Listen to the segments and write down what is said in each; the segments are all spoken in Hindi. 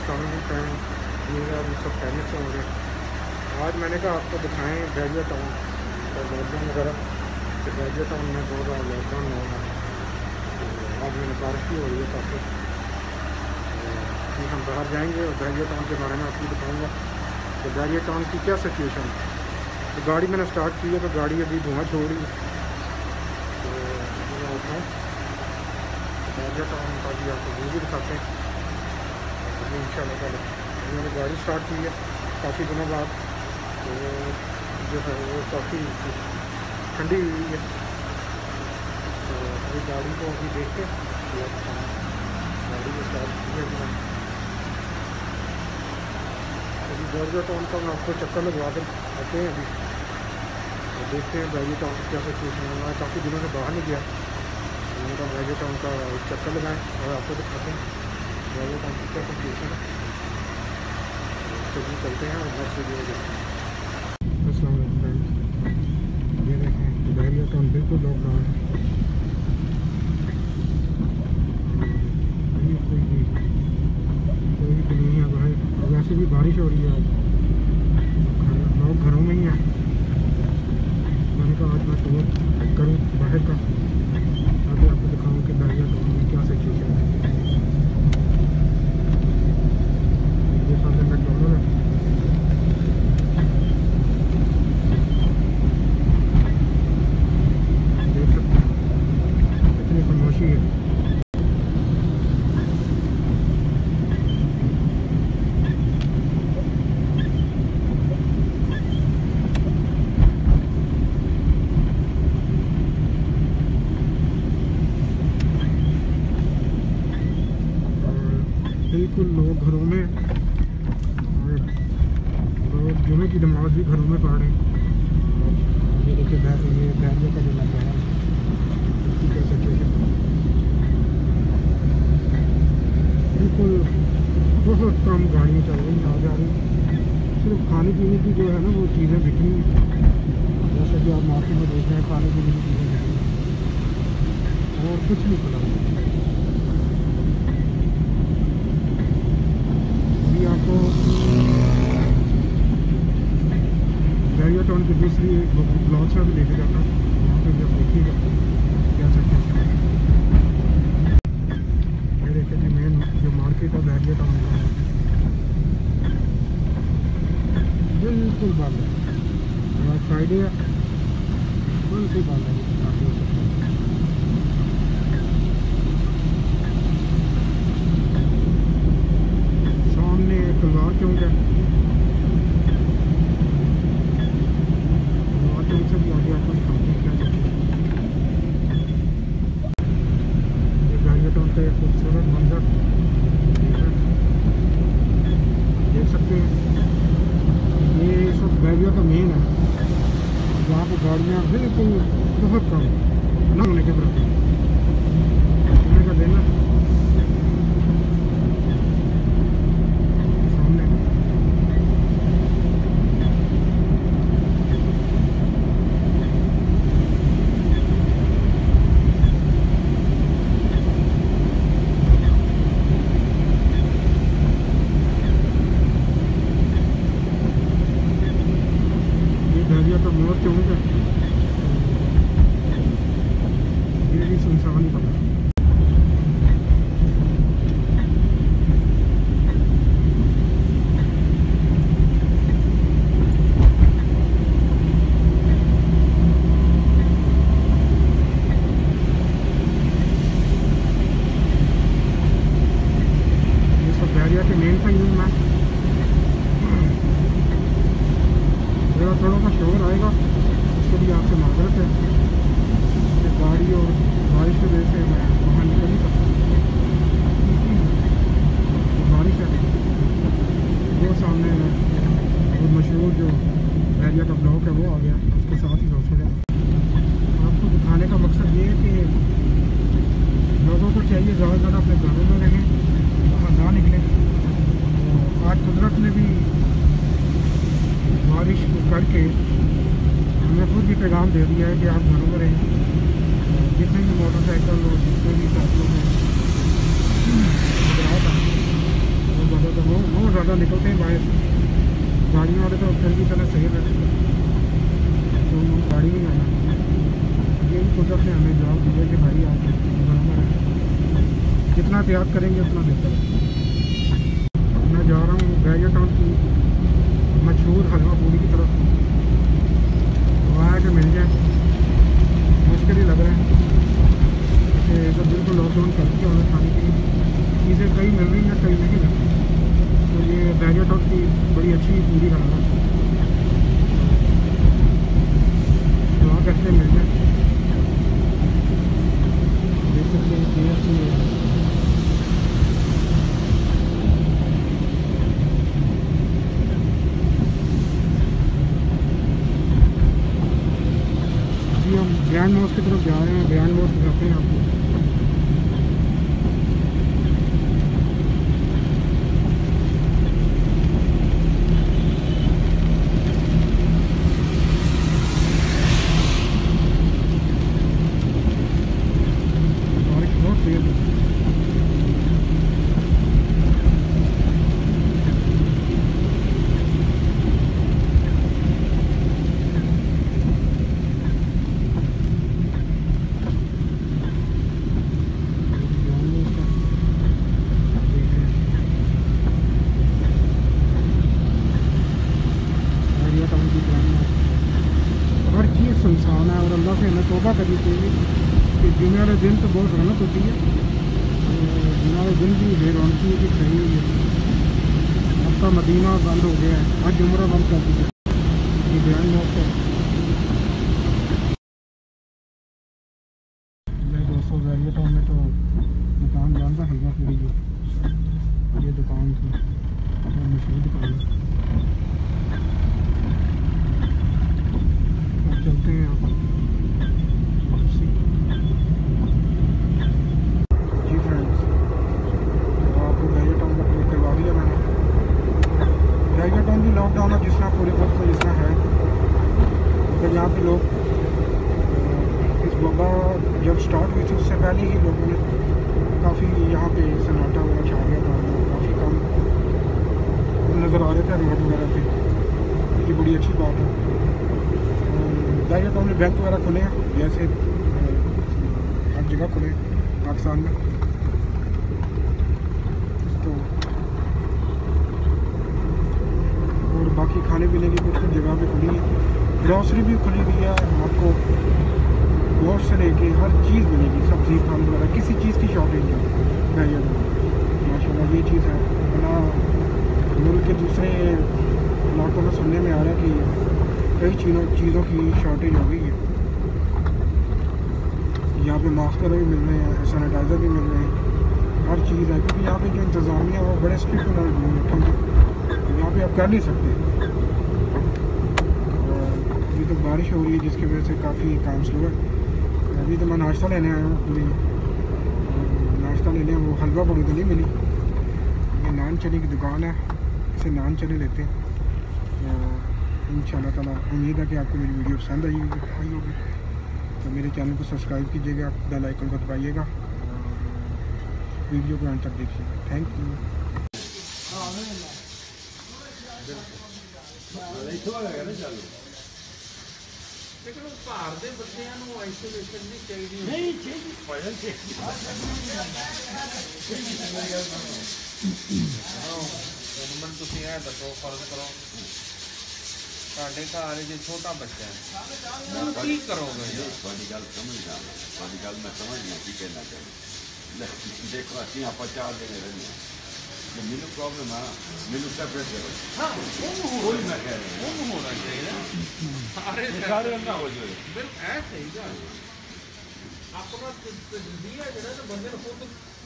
फ्रेंड, ये अभी सब पहले से होंगे। आज मैंने कहा आपको दिखाएं बैरिया टाउन और लॉकडाउन वगैरह। तो बैरिया टाउन में बहुत ज़्यादा लॉकडाउन होगा। तो आज मैंने बारिश भी हो रही है काफ़ी। अभी हम बाहर जाएंगे और बैरिया टाउन के बारे में आपको बताऊँगा तो बैरिया टाउन की क्या सिचुएशन है। तो गाड़ी मैंने स्टार्ट की है तो गाड़ी अभी धुआँ छोड़ रही है। तो मैं उठाऊँ बैरिया टाउन का भी आपको व्यू भी दिखाते हैं अभी इंशाल्लाह ताला। मैंने गाड़ी स्टार्ट की है काफ़ी दिनों बाद, तो जो है वो काफ़ी ठंडी हुई है। तो अभी गाड़ी को अभी देखते हैं गाड़ी को स्टार्ट की है मैंने। अभी बैरिया टाउन का मैं आपको चक्कर लगवा कर आते हैं अभी और देखते हैं बैरिया टाउन की क्या सिचुएशन है। मैं काफ़ी दिनों से बाहर नहीं गया, मैंने कहा बैरिया टाउन का चक्कर लगाएं और आपको दिखाते हैं बैरिया टाउन की क्या सिचुएशन है। चलिए चलते हैं और नेक्स्ट वीडियो में देखते हैं। अस्सलाम वालेकुम फ्रेंड्स, ये देखें बैरिया टाउन बिल्कुल लॉकडाउन है। कोई भी नहीं है बाहर और वैसे भी बारिश हो रही है। आज लोग घरों में ही हैं। मैंने कहा आज मैं टूर करूँ बाहर का, ताकि आपको दिखाऊँ कि बैरिया टाउन में क्या सिचुएशन है। ये सामने मैकडॉनल्ड है। देख सकते हैं कितनी खामोशी है। बिल्कुल लोग घरों में और लोग जुमे की नमाज भी घरों में पढ़ रहे हैं। ये देखिए ये बैरिया का जो नज़ारा है इसकी क्या सिचुएशन है। बिल्कुल बहुत कम गाड़ियाँ चल रही आ जा रही। सिर्फ खाने पीने की जो है ना वो चीज़ें बिक रही हैं। जैसे कि आप मार्केट में देख रहे हैं खाने पीने की चीज़ें बिक रही हैं और कुछ नहीं खुला। आपको बैरिया टाउन की दूसरी एक ब्लॉक से भी लेके जाता हूँ, वहाँ पे भी आप देखिएगा क्या सिचुएशन है। ये देखिए जी मेन जो मार्केट है बैरिया टाउन में बिल्कुल बंद है। आज फ्राइडे है, बिल्कुल बंद है। तलवार चौक है, तलवार चौक से भी आगे आपको दिखाते हैं क्या चीज़। ये बैरिया टाउन का एक खूबसूरत मंजर देख सकते हैं। ये सब बैरिया का मेन है जहाँ पर गाड़ियाँ बिल्कुल बहुत कम न होने के बराबर का देना। तो मोर चौक है, ये भी सुनसान ही पड़ा। ये सब बैरिया के मेन था यूँ मैं थोड़ा सा शोर आएगा उसके लिए आपसे माजरत है कि गाड़ी और बारिश की वजह से मैं वहाँ निकल नहीं सकता। तो बारिश है वो सामने वो मशहूर जो बैरिया का ब्लॉक है वो आ गया, उसके साथ ही लॉस हो जाएगा। आपको दिखाने का मकसद ये है कि लोगों को चाहिए ज़्यादा से ज़्यादा अपने घरों में रहें, बाहर ना निकलें। आज कुदरत ने भी बारिश करके हमें खुद भी पैगाम दे दिया है कि आप घरों में रहें। जितने भी मोटरसाइकिल और जितने भी साइकिलों में वो ज़्यादा वो ज़्यादा निकलते हैं बाहर, गाड़ियों वाले तो फिर भी चले सही रहते हैं, तो गाड़ी में आना ये कुदरत ने हमें जवाब दिया कि भाई आप बराबर है, जितना एहतियात करेंगे उतना बेहतर है। मैं जा रहा हूँ बैरिया टाउन की मशहूर हलवा पूरी की तरफ, वहाँ आके मिल जाए, मुश्किल ही लग रहा है कि जब बिल्कुल लॉकडाउन कर दिया उन्हें खाने के लिए चीज़ें कई मिल रही हैं कई नहीं मिल रही, तो ये बैरिया टाउन की बड़ी अच्छी पूरी हलवा वहाँ करते मिल जाए, देख सकते हैं KFC हम ग्रैंड मॉस्क की तरफ जा रहे हैं, ग्रैंड मॉस्क दिखाते हैं आपको। बारिश बहुत तेज है, हर चीज़ सुनसान है और अल्लाह से हमें तौबा करनी चाहिए कि दिन वाले दिन तो बहुत रौनक होती है, दिन वाले दिन भी बेरौनकी की खड़ी हुई है। अब का मदीना बंद हो गया है, आज उम्रा बंद कर दी है, ये ग्रैंड मॉस्क है। मैं दोस्तों बैरिया टाउन में तो दुकान जानता हलवा पूरी की, ये दुकान थी मशहूर दुकान है, चलते हैं आप जी फ्रेंड्स, तो आपको बैरिया टाउन का टूर करवा दिया मैंने। बैरिया टाउन भी लॉकडाउन है जिसना पूरे वक्त में जिसना है, तो यहाँ पे लोग इस वबा जब स्टार्ट हुई थी उससे पहले ही लोगों ने काफ़ी यहाँ पे सन्नाटा वगैरह छा गया था, काफ़ी कम नज़र आ रहे थे रोड वगैरह पे, ये बड़ी अच्छी बात है। बैरिया टाउन में बैंक वगैरह खुले हैं, जैसे हर जगह खुले हैं पाकिस्तान में, तो और बाकी खाने पीने की कुछ कुछ जगह पे खुली है, ग्रॉसरी भी खुली हुई है, आपको गोश्त से लेके हर चीज़ मिलेगी, सब्ज़ी फल वगैरह, किसी चीज़ की शॉर्टेज नहीं बैरिया टाउन माशाल्लाह, ये चीज़ है। वरना मुल्क के दूसरे इलाकों में सुनने में आ रहा है कि कई चीज़ों की शॉर्टेज हो गई है, यहाँ पे मास्क भी मिल रहे हैं, सैनिटाइज़र भी मिल रहे हैं, हर चीज़ है, क्योंकि यहाँ पे जो इंतज़ामिया है वो बड़े स्ट्रिक्ट उन्होंने यहाँ पे आप कर नहीं सकते। और ये तो बारिश हो रही है जिसकी वजह से काफ़ी काम स्लो है। अभी तो मैं नाश्ता लेने आया हूँ पूरी, नाश्ता लेने वो हलवा पूरी तो नहीं मिली, ये नान चने की दुकान है, इसे नान चने लेते हैं। इंशाल्लाह ताला उम्मीद है कि आपको मेरी वीडियो पसंद आई होगी, तो मेरे चैनल को सब्सक्राइब कीजिएगा, बेल आइकन को दबाइएगा और वीडियो को अंत तक देखिएगा। Thank you. लेकिन बाहर के बच्चों आइसोलेशन नहीं चाहिए, गवर्नमेंट तुम यह दसो फर्ज करो घर जो छोटा बच्चा है की करोगे? गल समझना, गल मैं समझना की कहना चाहिए। देखो असं आप 4 दिन रहने, तो मैनू प्रॉब्लम है, मैनू सेपरेट करो। हाँ, कोई मैं कह रहा हूँ होना चाहिए, सारे ना हो जाए, बिल्कुल ऐ सही गल अपना दिया जो तो बंदे खुद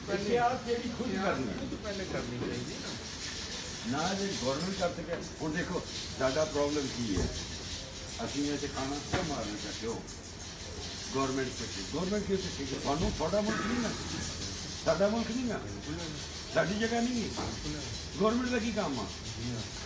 पहले करनी चाहिए ना जो गौरमेंट कर सके। और देखो साडा प्रॉब्लम की है, असी ये खाना क्यों मारना चाहते हो गौरमेंट से? गौरमेंट क्यों सके? थानू थोड़ा मुल्क नहीं ना, साडा मुल्क नहीं ना, साडी जगह नहीं, गौरमेंट का की काम आ?